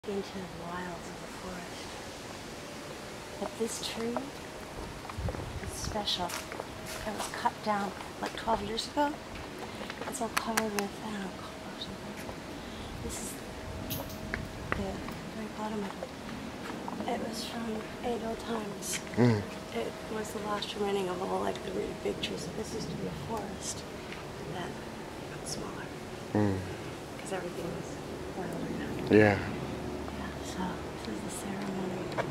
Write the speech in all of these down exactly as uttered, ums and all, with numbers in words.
Into the wilds of the forest. But this tree is special. It was cut down like twelve years ago. It's all covered with, I don't know, copper or something. This is the very bottom of it. It was from eight old times. Mm. It was the last remaining of all like the really big trees. So this used to be a forest that got smaller. Because mm. everything was wilder now. Yeah. So, this is the ceremony.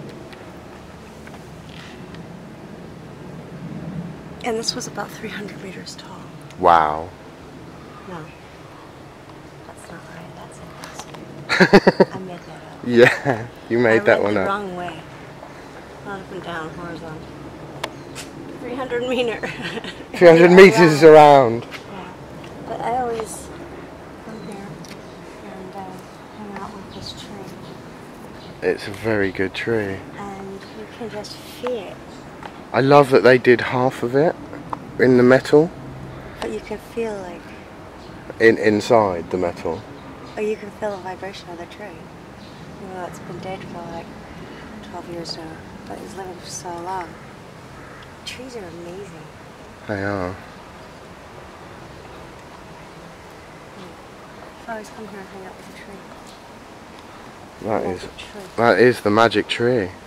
And this was about three hundred meters tall. Wow. No. That's not right. That's impossible. I made that up. Yeah, you made I that read one the up. wrong way. Not up and down, horizontal. three hundred meter. three hundred meters around. Yeah. But I always come here and uh, hang out with this tree. It's a very good tree. And you can just feel it. I love that they did half of it in the metal. But you can feel like... In Inside the metal. Or you can feel the vibration of the tree. Even though it's been dead for like twelve years now. But it's living for so long. Trees are amazing. They are. I always come here and hang out with the tree. That is, that is the magic tree.